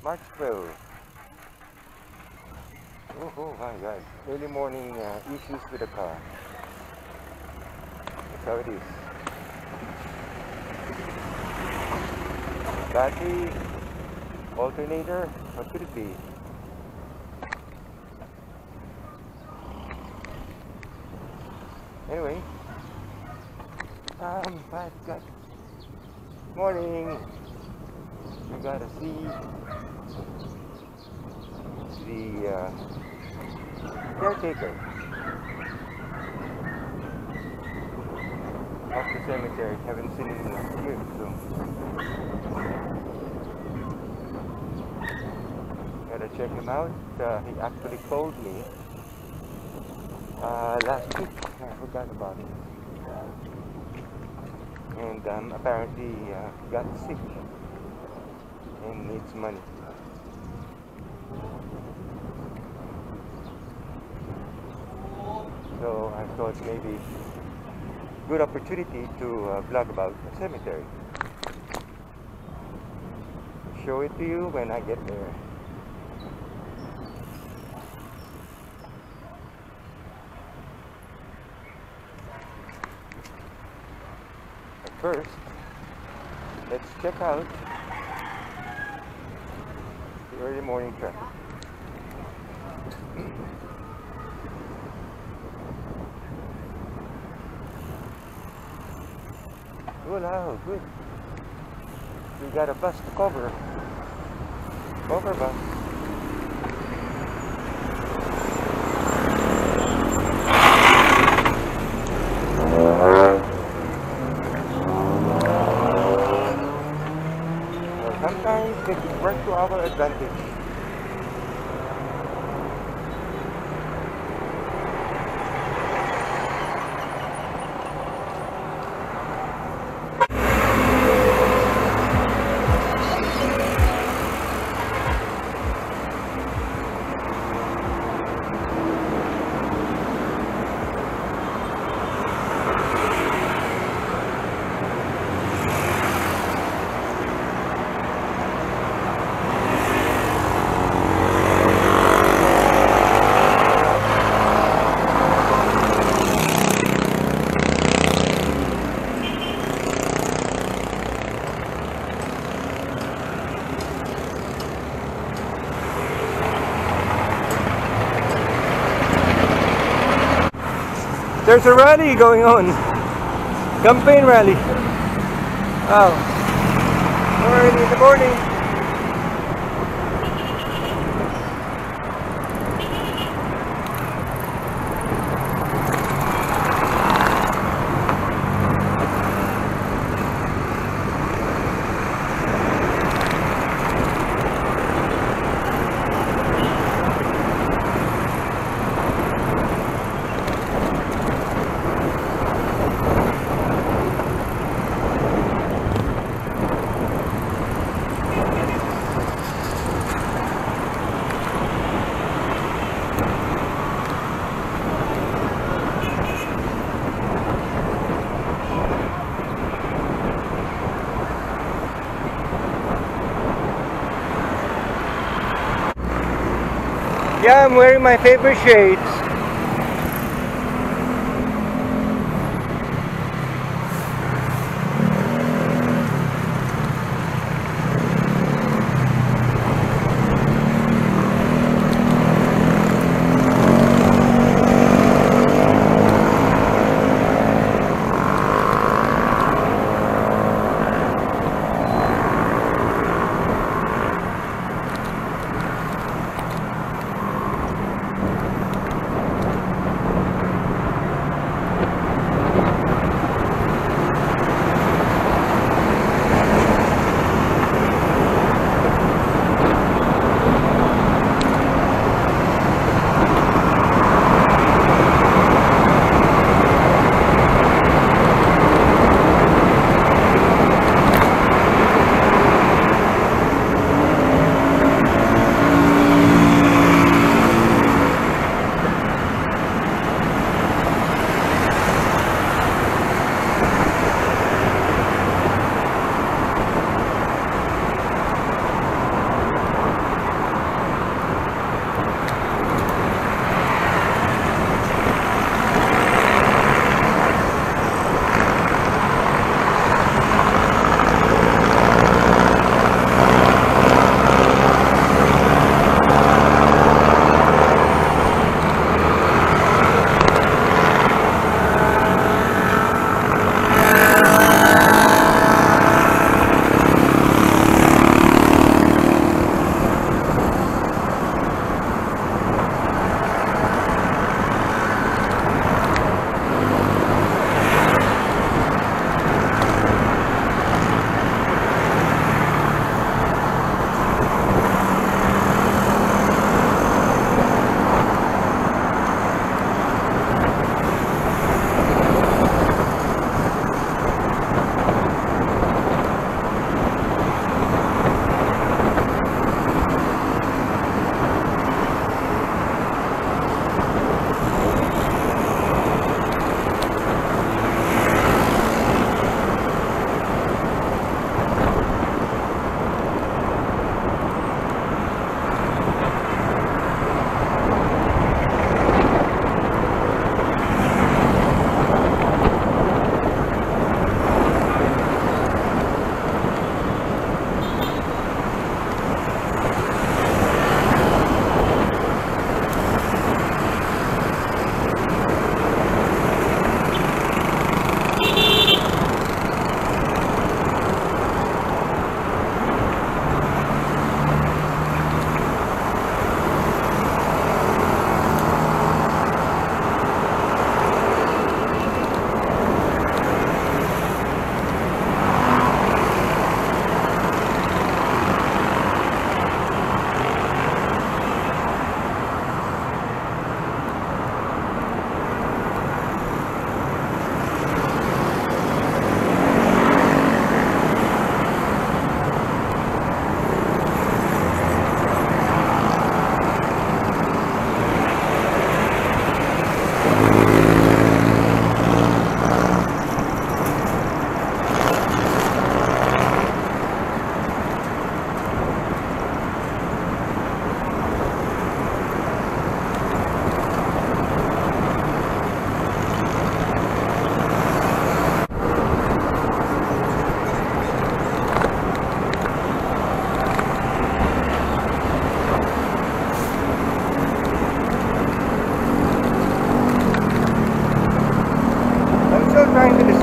Marksville. Oh my God. Early morning issues with the car. That's how it is. Battery, alternator, what could it be? Anyway, but got morning. We gotta see the caretaker of the cemetery. Haven't seen him in years, so gotta check him out. He actually called me last week. I forgot about it. And apparently got sick and needs money. So I thought maybe good opportunity to vlog about the cemetery. Show it to you when I get there. But first, let's check out the early morning traffic. Wow, good. We got a bus to cover. Cover bus. Well, sometimes it can work to our advantage. There's a rally going on. Campaign rally. Oh. Early in the morning. Yeah, I'm wearing my favorite shades.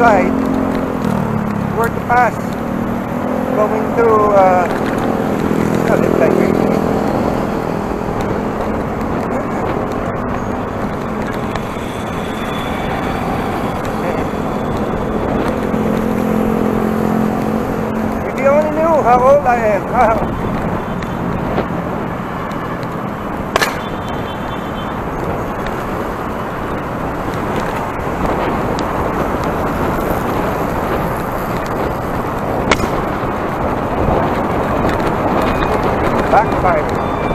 side were to pass going through left side here. If you only knew how old I am. Backfire.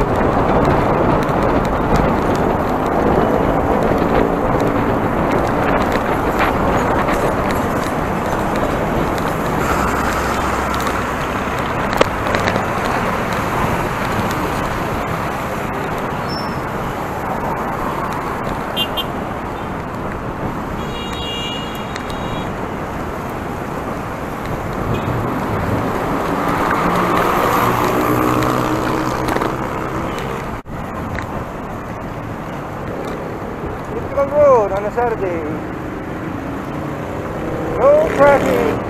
Road on a Saturday. No traffic.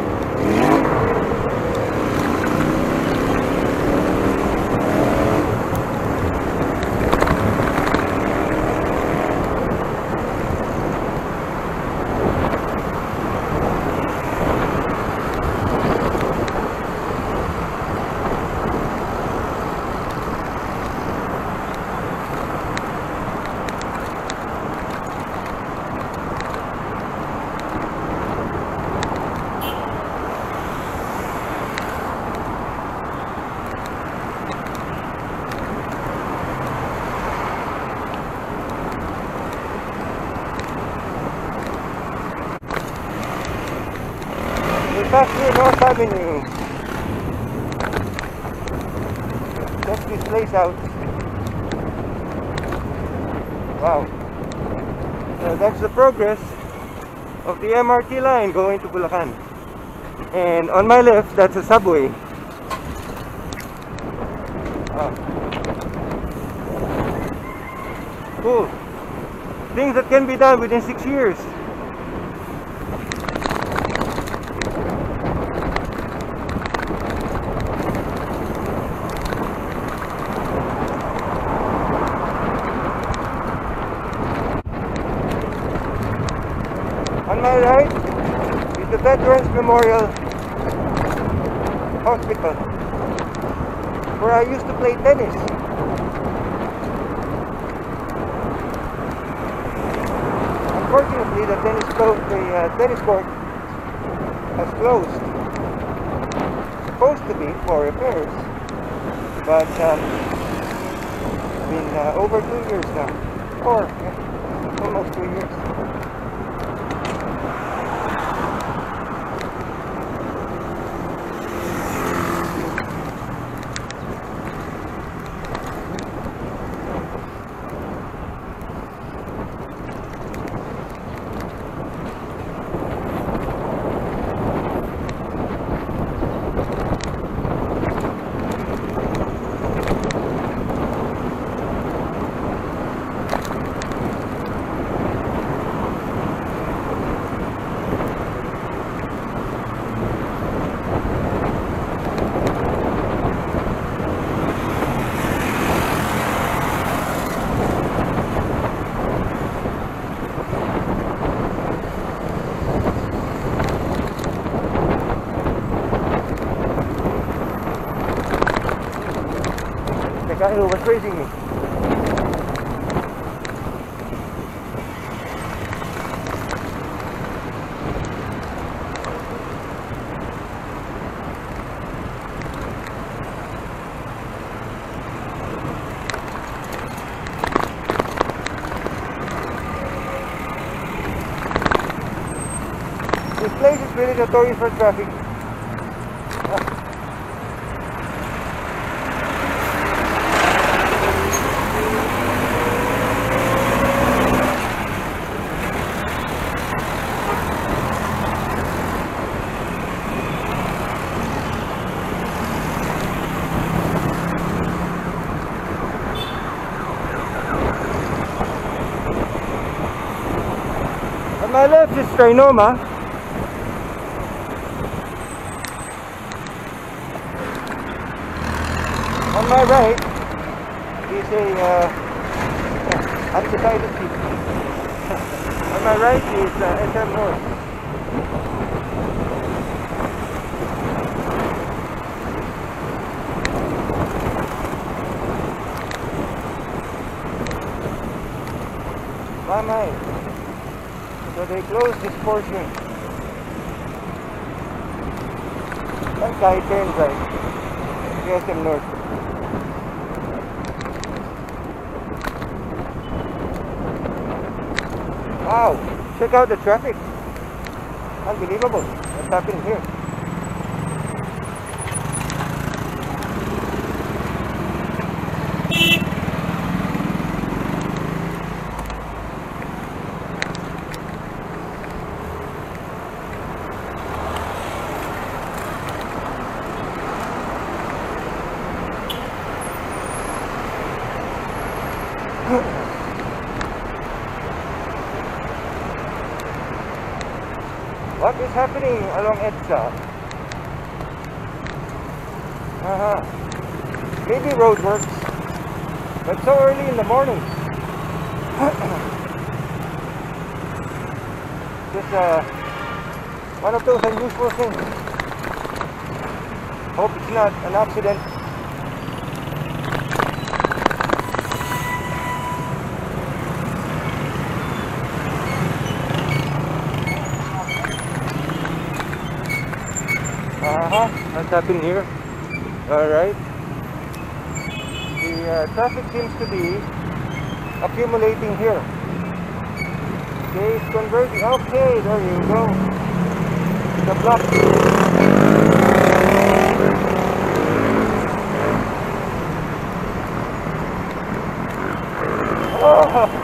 Back here, North Avenue. Check this place out. Wow. So that's the progress of the MRT line going to Bulacan. And on my left, that's a subway. Wow. Cool. Things that can be done within 6 years. On my right is the Veterans Memorial Hospital, where I used to play tennis. Unfortunately, the tennis court has closed. Supposed to be for repairs, but it's been over 2 years now, or almost 2 years. The guy who was racing me. This place is really notorious for traffic. On my left is Trinoma. my right is a undecided seat. On my right is SM North. My. So they closed this portion. That guy turns right. The SM North. Wow, check out the traffic. Unbelievable. What's happening here? What is happening along EDSA? Maybe roadworks, but so early in the morning. Just one of those unusual things. Hope it's not an accident. What's happening here? Alright. The traffic seems to be accumulating here. Okay, it's converging. Okay, there you go. The block. Oh.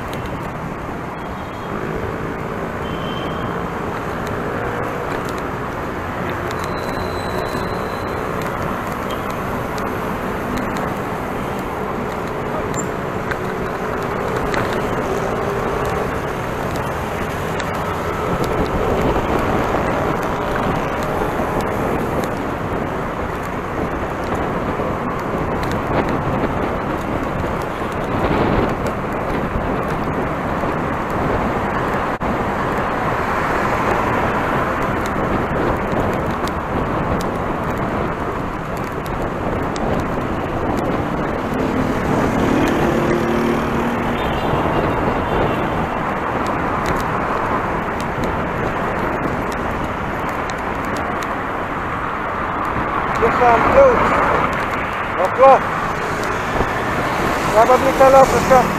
Closed or cloth. Probably fell off the truck.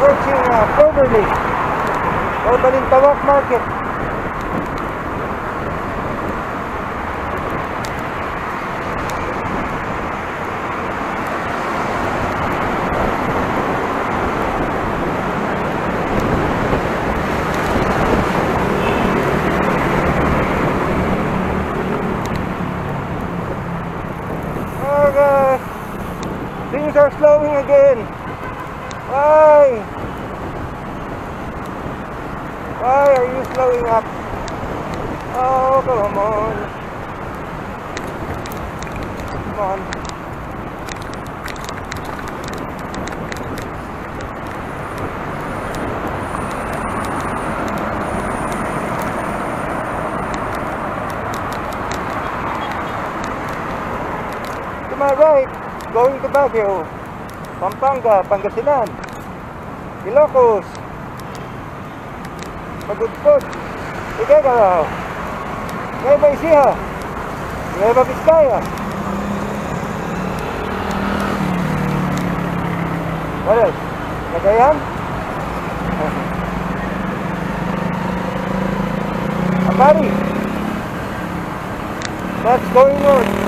approaching Cloverleaf or Balintawak Market. Oh gosh, things are slowing again. Why? Why are you slowing up? Oh, come on. Come on. To my right, going to Baguio, Pampanga, Pangasinan, Ilocos, Magudpod, Igagaraw, Nueva Ecija, Nueva Vizcaya. What else? Cagayan? Amari. That's going north.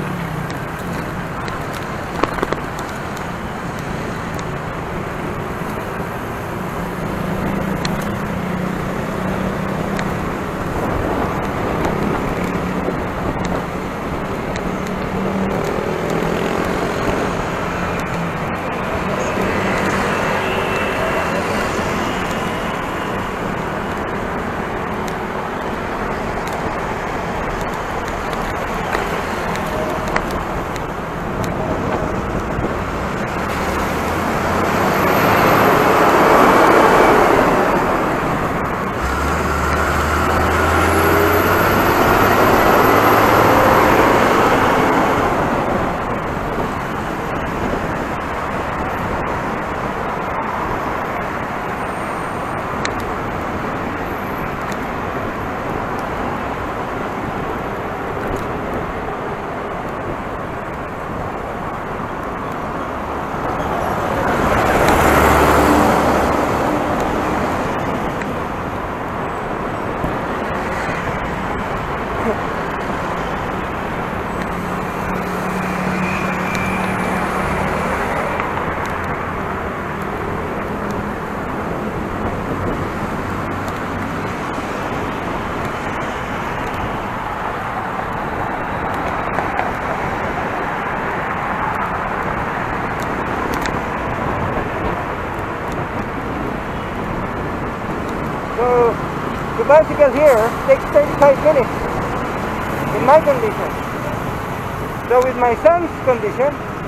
So the bicycle here takes 35 minutes in my condition. So with my son's condition,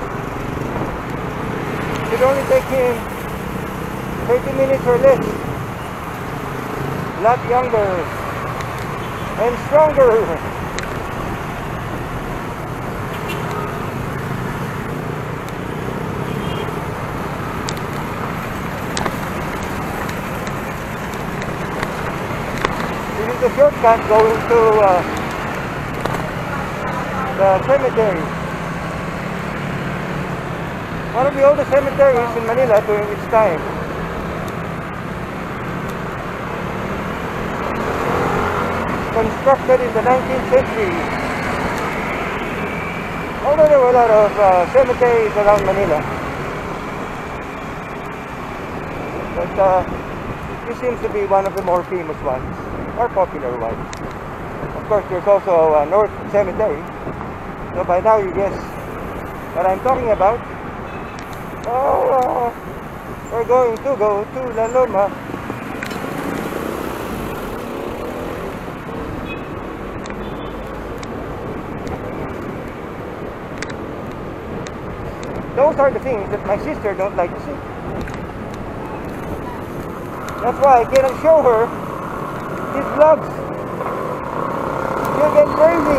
it should only take him 30 minutes or less. A lot younger and stronger. The shortcut going to the cemetery. One of the oldest cemeteries in Manila during its time. Constructed in the 19th century. Although there were a lot of cemeteries around Manila. But this seems to be one of the more famous ones. Or popular ones. Of course, there's also North Cemetery. So by now you guess what I'm talking about. Oh, we're going to go to La Loma. Those are the things that my sister don't like to see. That's why I cannot show her these vlogs. You'll get crazy.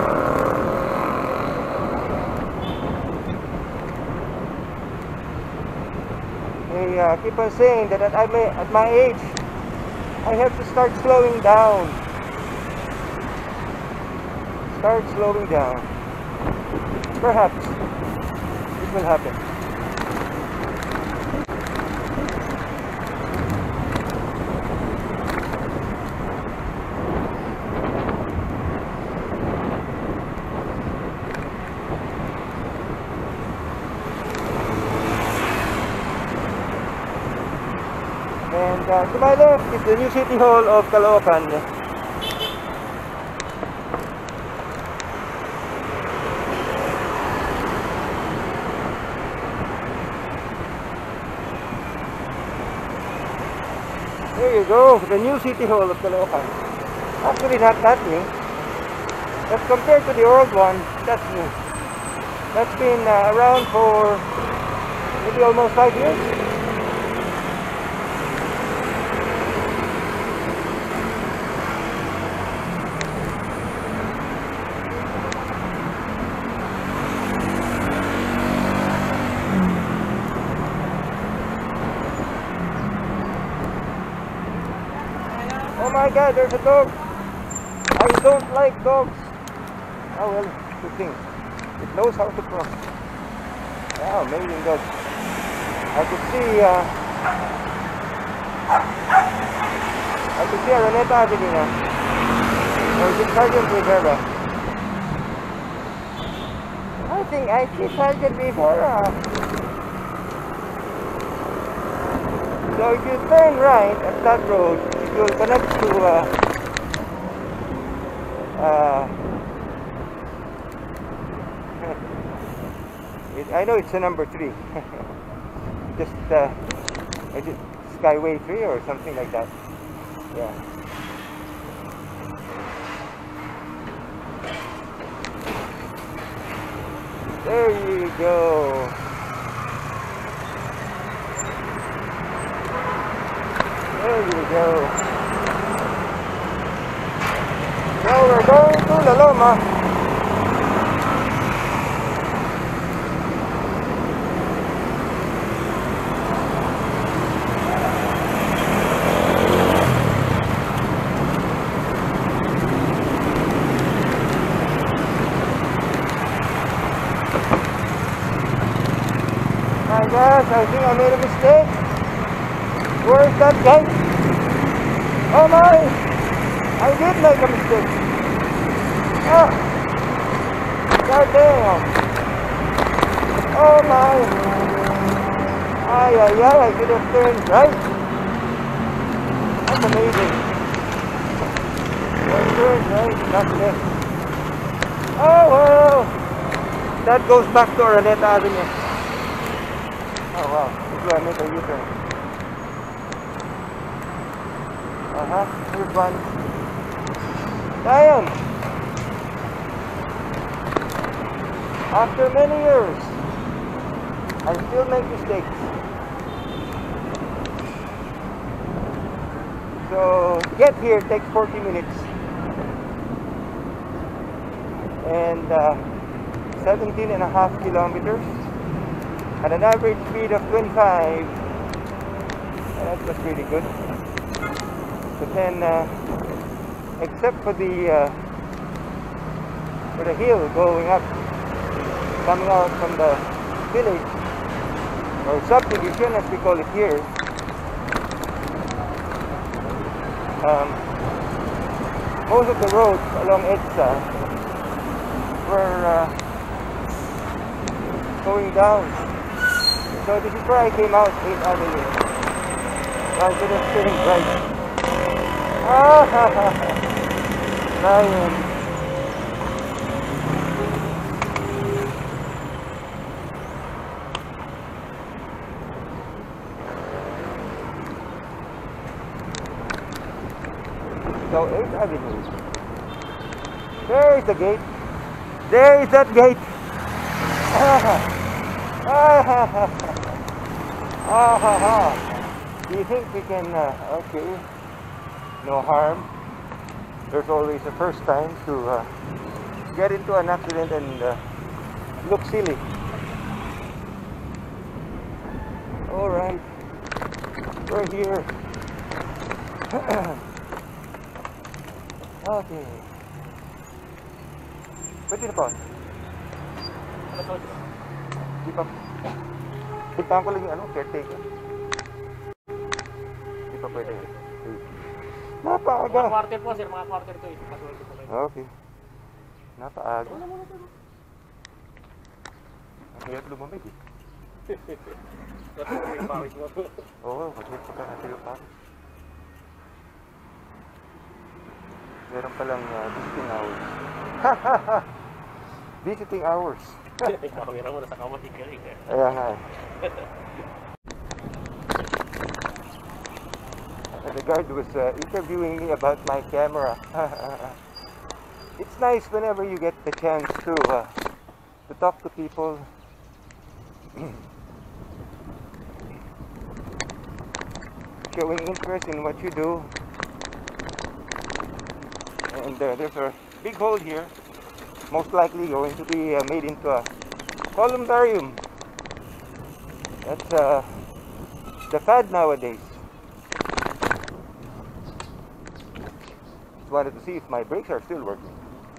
They keep on saying that at my age, I have to start slowing down. Start slowing down. Perhaps it will happen. To my left is the new City Hall of Caloocan. There you go, the new City Hall of Caloocan. Actually not that new, but compared to the old one, that's new. That's been around for maybe almost 5 years. Oh my God, there's a dog. I don't like dogs. Oh well, good thing. It knows how to cross. Wow, amazing dog. I could see Araneta Avenue now. Or is it Sergeant Rivera? I think I see Sergeant Rivera. So if you turn right at that road, it will connect to I know it's a number 3. Just is it Skyway 3 or something like that? Yeah. There you go. There you go. Now we're going to La Loma. My gosh, I think I made a mistake. Where's that gate? Oh my! I did make a mistake. Ah! God damn! Oh my! Ay, ay, ay, I could have turned right. That's amazing. I turned right, not left. Oh well! That goes back to Araneta Avenue. Oh wow, this is where I make a U-turn. Here's one. Damn! After many years, I still make mistakes. So, get here takes 40 minutes. And 17.5 kilometers. At an average speed of 25. That's really good. But then, except for the hill going up, coming out from the village, or subdivision as we call it here, most of the roads along EDSA were going down. So this is where I came out, 8th Avenue. I should have turned right. Ah ha ha ha. Lion. So 8th Avenue. There is the gate. There is that gate. Ah ha ha ha. Ah ha ha. Do you think we can, okay, no harm. There's always a first time to get into an accident and look silly. Alright, we're here. Okay. Pwede na po. Di pa. Puntahan ko lang yung caretaker. Di pa pwede. Napaaga. Mga quarter po sir, mga quarter to eh. Okay. Napaaga. Ang hirap lumamig eh. Oo, mag-hirap ka natin yung pawis. Meron palang visiting hours. Visiting hours. Kamera mo nasa kamay ka rin eh. Kaya nga eh. The guard was interviewing me about my camera. It's nice whenever you get the chance to talk to people. Showing interest in what you do. And there's a big hole here, most likely going to be made into a columbarium. That's the fad nowadays. Just wanted to see if my brakes are still working.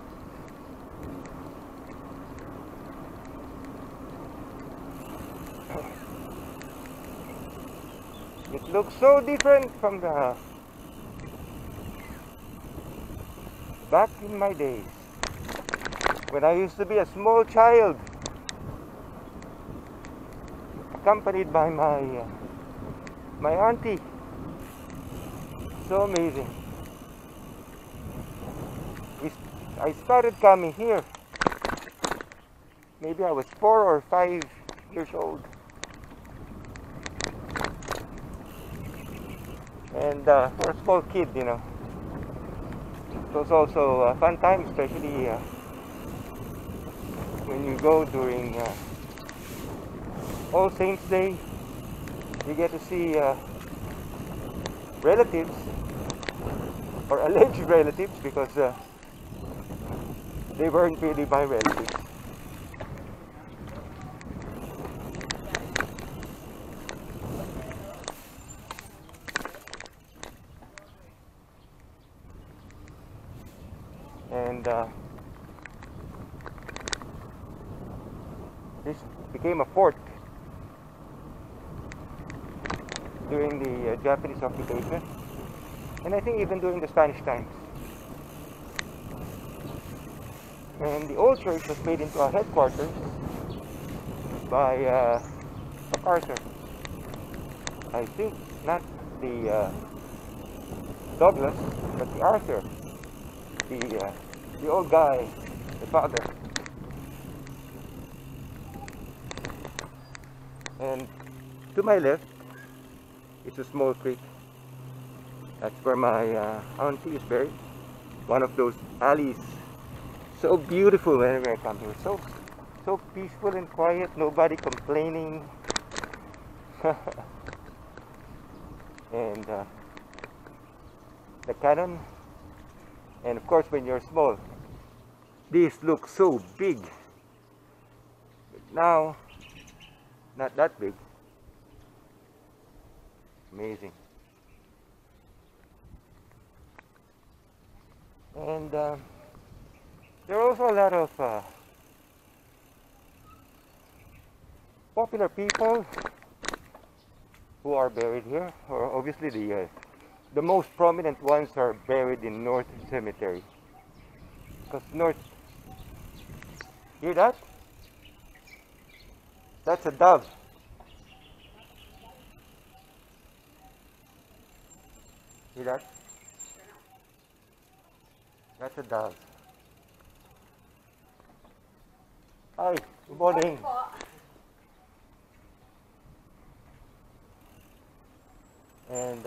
It looks so different from the back in my days when I used to be a small child, accompanied by my auntie. So amazing. I started coming here. Maybe I was 4 or 5 years old. And for a small kid, you know, it was also a fun time, especially when you go during All Saints Day. You get to see relatives, or alleged relatives, because they weren't really my relatives. And this became a fort during the Japanese occupation, and I think even during the Spanish times. And the old church was made into a headquarters by MacArthur. I think not the Douglas, but the Arthur, the old guy, the father. And to my left, it's a small creek. That's where my auntie is buried. One of those alleys, so beautiful whenever I come here. So peaceful and quiet, nobody complaining. And the cannon. And of course, when you're small, these look so big. But now, not that big. Amazing. And there are also a lot of popular people who are buried here. Or obviously the most prominent ones are buried in North Cemetery. Because North, hear that? That's a dove. See that? That's a dove. Hi, good morning. And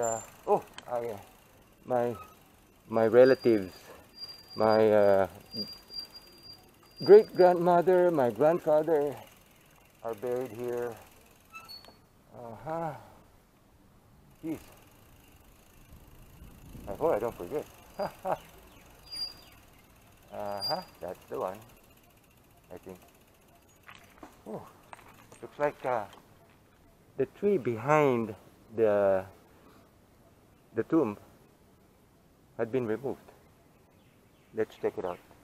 my relatives, my great grandmother, my grandfather are buried here. Jeez. I hope I don't forget. That's the one, I think. Oh, looks like the tree behind the tomb had been removed. Let's check it out.